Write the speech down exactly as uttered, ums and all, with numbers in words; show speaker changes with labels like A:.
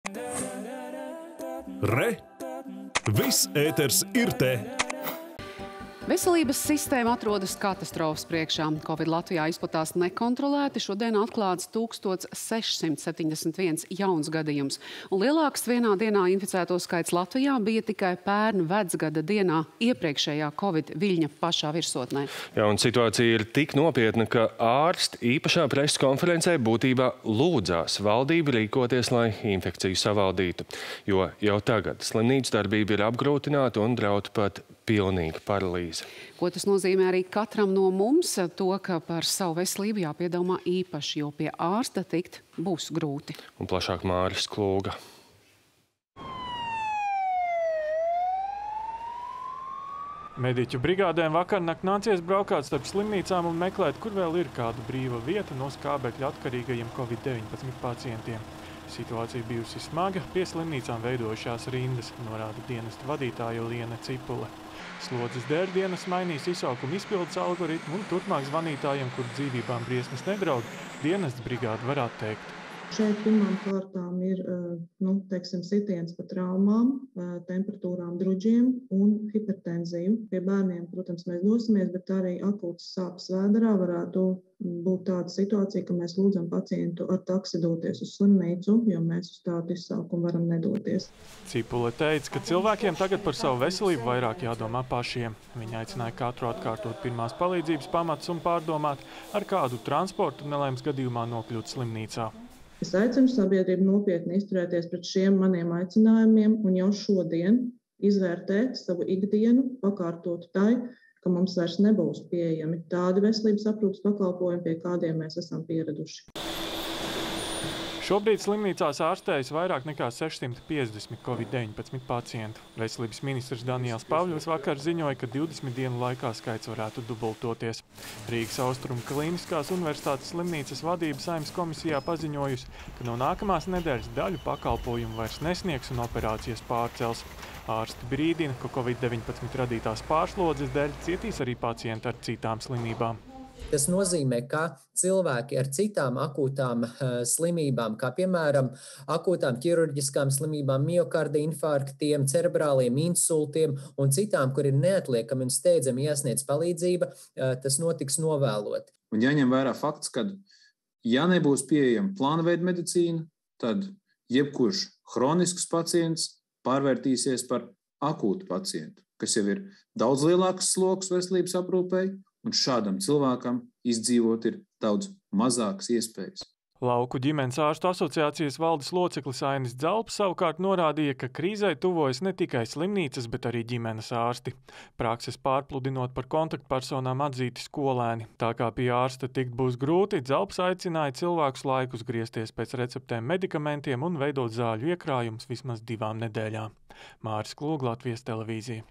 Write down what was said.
A: Re! Viss ēters ir te!
B: Veselības sistēma atrodas katastrofas priekšā. Covid Latvijā izplatās nekontrolēti. Šodien atklāts tūkstoš sešsimt septiņdesmit viens jauns gadījums. Un lielāks vienā dienā inficēto skaits Latvijā bija tikai pērn vecgada dienā iepriekšējā Covid viļņa pašā virsotnē.
C: Jā, un situācija ir tik nopietna, ka ārsti īpašā preses konferencē būtībā lūdzās valdību rīkoties, lai infekciju savaldītu. Jo jau tagad slimnīcu darbība ir apgrūtināta un draud pat pilnīga paralīze.
B: Ko tas nozīmē arī katram no mums? To, ka par savu veselību jāpiedomā īpaši, jo pie ārsta tikt būs grūti.
C: Un plašāk Māris Klūga.
D: Mediķu brigādēm vakarnakt nācies braukāt starp slimnīcām un meklēt, kur vēl ir kāda brīva vieta no skābekļa atkarīgajiem Covid deviņpadsmit pacientiem. Situācija bijusi smaga, pie slimnīcām veidojušās rindas, norāda dienesta vadītāja Liene Cipule. Slodzes dēļ dienas mainīs izsaukuma izpildes algoritmu un turpmāk zvanītājiem, kur dzīvībām briesmas nedraud, dienests brigādi var atteikt.
E: Šeit pirmām kārtām ir nu, teiksim, sitiens pa traumām, temperatūrām, druģiem un hipertenziju. Pie bērniem, protams, mēs dosimies, bet arī akūtas sāpes vēderā varētu būt tāda situācija, ka mēs lūdzam pacientu ar taksi doties uz slimnīcu, jo mēs uz tādu izsaukumu varam nedoties.
D: Cipule teica, ka cilvēkiem tagad par savu veselību vairāk jādomā pašiem. Viņa aicināja katru atkārtot pirmās palīdzības pamatus un pārdomāt, ar kādu transportu nelaimes gadījumā nokļūt slimnīcā.
E: Es aicinu sabiedrību nopietni izturēties pret šiem maniem aicinājumiem un jau šodien izvērtēt savu ikdienu, pakārtot tai, ka mums vairs nebūs pieejami tādi veselības aprūpes pakalpojumi, pie kādiem mēs esam pieraduši.
D: Šobrīd slimnīcās ārstējas vairāk nekā sešsimt piecdesmit Covid deviņpadsmit pacientu. Veselības ministrs Daniels Pavļovs vakar ziņoja, ka divdesmit dienu laikā skaits varētu dubultoties. Rīgas Austrumu Kliniskās universitātes slimnīcas vadība Saeimas komisijā paziņojusi, ka no nākamās nedēļas daļu pakalpojumu vairs nesniegs un operācijas pārcels. Ārsti brīdina, ka Covid deviņpadsmit radītās pārslodzes dēļ cietīs arī pacienti ar citām slimībām.
F: Tas nozīmē, ka cilvēki ar citām akūtām uh, slimībām, kā piemēram akūtām ķirurģiskām slimībām, miokarda infarktiem, cerebrāliem insultiem un citām, kur ir neatliekami un steidzami jāsniedz palīdzība, uh, tas notiks novēloti.
G: Un jāņem vērā fakts, ka ja nebūs pieejama plānveida medicīna, tad jebkurš hronisks pacients pārvērtīsies par akūtu pacientu, kas jau ir daudz lielāks sloks veselības aprūpei, un šādam cilvēkam izdzīvot ir daudz mazākas iespējas.
D: Lauku ģimenes ārstu asociācijas valdes loceklis Ainis Dzalps savukārt norādīja, ka krīzai tuvojas ne tikai slimnīcas, bet arī ģimenes ārsti. Prakses pārpludinot par kontaktpersonām atzīti skolēni. Tā kā pie ārsta tikt būs grūti, Dzalps aicināja cilvēkus laikus griezties pēc receptēm medikamentiem un veidot zāļu iekrājumus vismaz divām nedēļām. Māris Klūga, Latvijas televīzija.